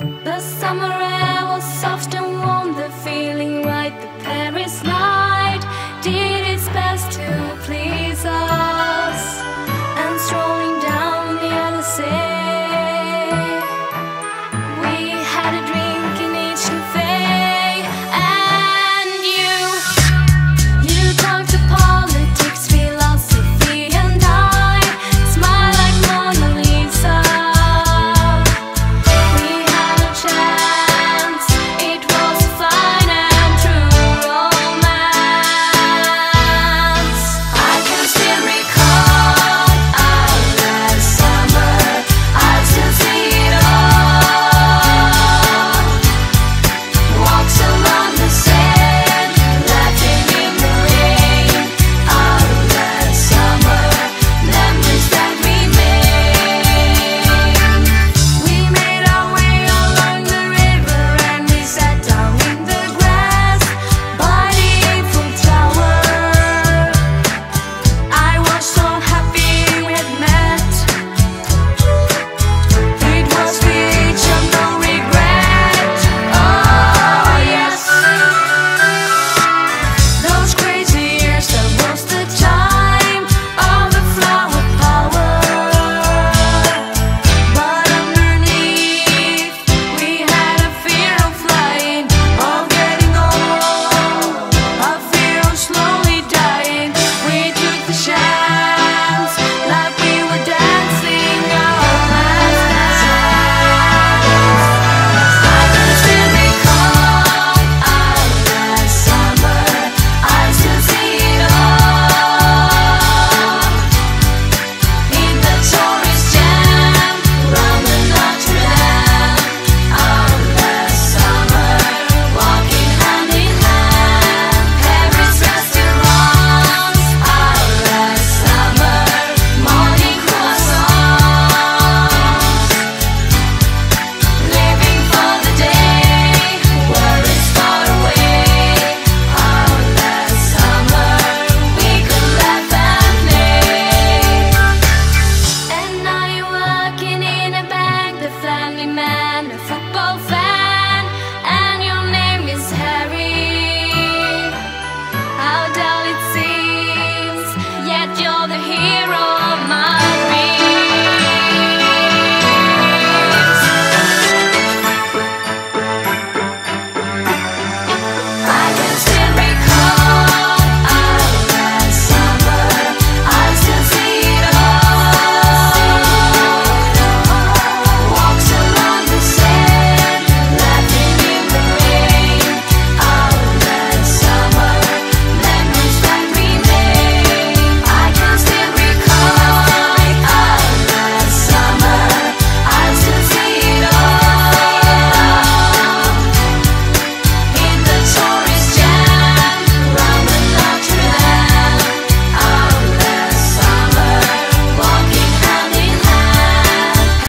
The summer air was soft and warm, the feeling right. The Paris night did its best to please us. And strolling down the Elysee, we had a drink in each cafe. And you talked to politics, philosophy, and I smile like Mona Lisa. We had a chance, it was a fine and true romance. I can still recall our last summer, I still see it all. Walks along the sand, laughing in the rain. Our last summer, memories that we made. We made our way along the river and we sat down in the grass by the Eiffel Tower. I was so happy we had met. It was the age of no regret. Oh yes, those crazy years, that was the time of the flower power. But underneath, we had a fear of flying, of getting old, a fear of slowly dying. We took the chance, like we were dancing our last dance. I can still recall our last summer, I still see it all. In the tourist jam, round the Notre Dame. Our last summer, walking hand in hand. Paris restaurants. Our last summer, morning croissants. Living for the day, worries far away. Our last summer, we could laugh and play. And now you're working in a bank, the family man, a football fan, and your name is Harry. How